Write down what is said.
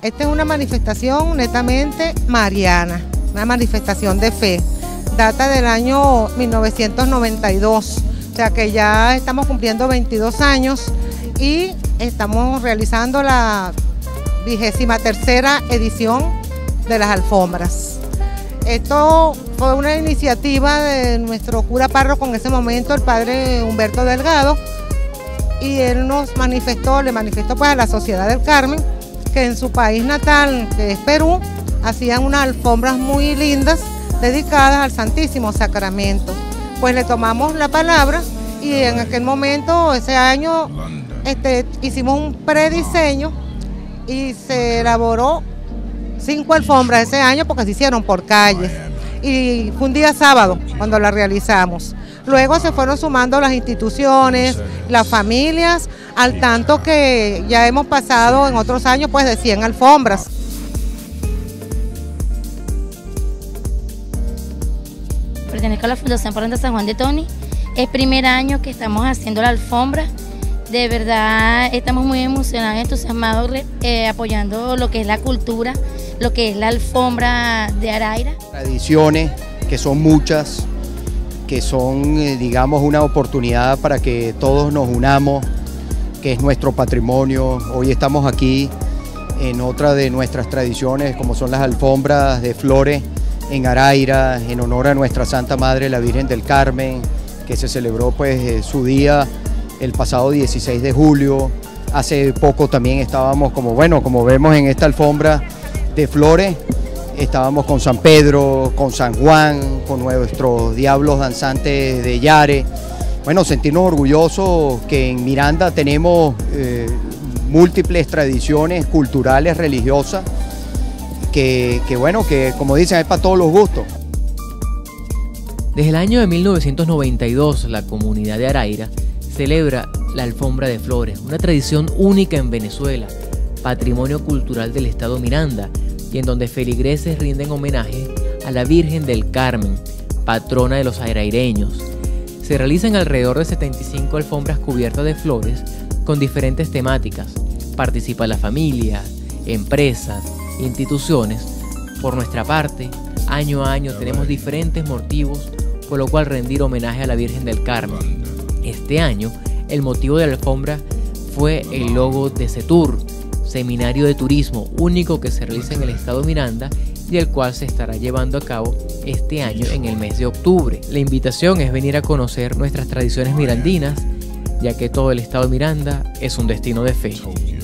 Esta es una manifestación netamente mariana, una manifestación de fe. Data del año 1992, o sea que ya estamos cumpliendo 22 años y estamos realizando la 23ª edición de las alfombras. Esto fue una iniciativa de nuestro cura párroco en ese momento, el padre Humberto Delgado, y él nos manifestó, le manifestó pues a la Sociedad del Carmen, que en su país natal, que es Perú, hacían unas alfombras muy lindas dedicadas al Santísimo Sacramento. Pues le tomamos la palabra y en aquel momento, ese año, hicimos un prediseño y se elaboró 5 alfombras ese año porque se hicieron por calles. Y fue un día sábado cuando la realizamos. Luego se fueron sumando las instituciones, las familias, al tanto que ya hemos pasado en otros años pues de 100 alfombras. Pertenezco a la Fundación Parroquial San Juan de Toni. Es primer año que estamos haciendo la alfombra. De verdad estamos muy emocionados, entusiasmados, apoyando lo que es la cultura, lo que es la alfombra de Araira. Tradiciones que son muchas, que son, digamos, una oportunidad para que todos nos unamos, que es nuestro patrimonio. Hoy estamos aquí en otra de nuestras tradiciones, como son las alfombras de flores en Araira, en honor a nuestra Santa Madre, la Virgen del Carmen, que se celebró pues su día el pasado 16 de julio. Hace poco también estábamos, como vemos en esta alfombra de flores, estábamos con San Pedro, con San Juan, con nuestros diablos danzantes de Yare. Bueno, sentirnos orgullosos que en Miranda tenemos múltiples tradiciones culturales, religiosas, que como dicen, es para todos los gustos. Desde el año de 1992, la comunidad de Araira celebra la alfombra de flores, una tradición única en Venezuela, patrimonio cultural del estado Miranda, y en donde feligreses rinden homenaje a la Virgen del Carmen, patrona de los araireños. Se realizan alrededor de 75 alfombras cubiertas de flores con diferentes temáticas. Participa la familia, empresas, instituciones. Por nuestra parte, año a año tenemos diferentes motivos por lo cual rendir homenaje a la Virgen del Carmen. Este año, el motivo de la alfombra fue el logo de CETUR, Seminario de Turismo, único que se realiza en el estado Miranda y el cual se estará llevando a cabo este año en el mes de octubre. La invitación es venir a conocer nuestras tradiciones mirandinas, ya que todo el estado Miranda es un destino de fe.